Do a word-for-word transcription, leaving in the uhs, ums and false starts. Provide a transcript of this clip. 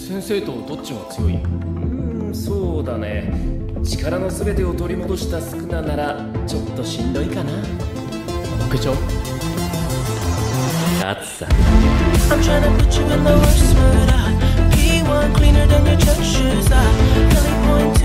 先生とどっちが強い？ うーん、そうだね。力の全てを取り戻したスクナならちょっとしんどいかな。 負けちゃう？ 勝つさ。 I'm trying to put you in the worst mood. I P one cleaner than your church shoes. I really point to